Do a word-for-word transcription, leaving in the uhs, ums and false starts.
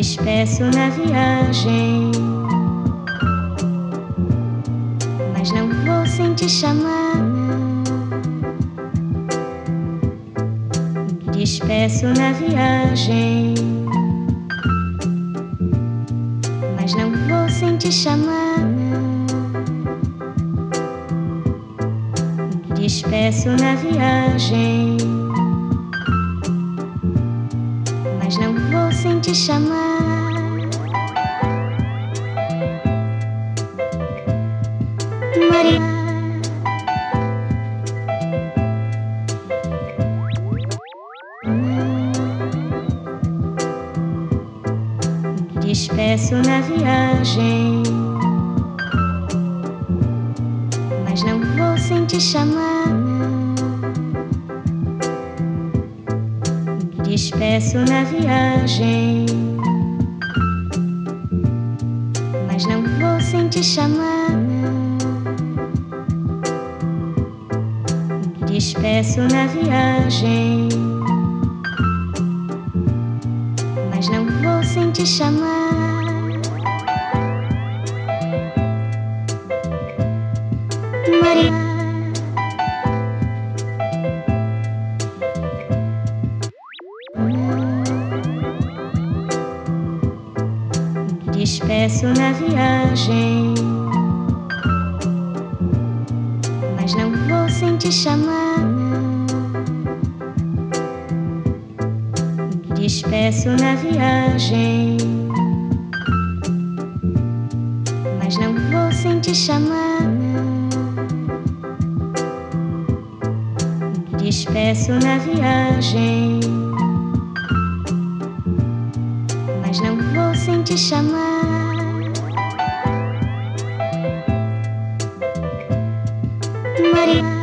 despeço na viagem, mas não vou sem te chamar. Me despeço na viagem, mas não vou sem te chamar. Me despeço na viagem, mas não vou sem te chamar. Maria, me despeço na viagem, mas não vou sem te chamar. Me despeço na viagem, mas não vou sem te chamar. Me despeço na viagem, mas não vou sem te chamar. Maria, me despeço na viagem, mas não vou sem te chamar. Me despeço na viagem, mas não vou sem te chamar. Me despeço na viagem, mas não vou sem te chamar. Maria,